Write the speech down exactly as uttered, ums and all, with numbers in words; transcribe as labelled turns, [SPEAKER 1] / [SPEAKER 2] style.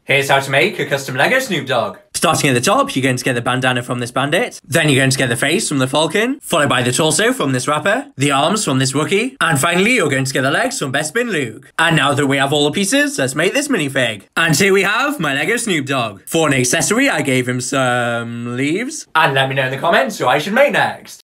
[SPEAKER 1] Here's how to make a custom LEGO Snoop Dogg. Starting at the top, you're going to get the bandana from this bandit. Then you're going to get the face from the falcon, followed by the torso from this rapper, the arms from this Wookiee, and finally you're going to get the legs from Bespin Luke. And now that we have all the pieces, let's make this minifig. And here we have my LEGO Snoop Dogg. For an accessory, I gave him some leaves. And let me know in the comments who I should make next.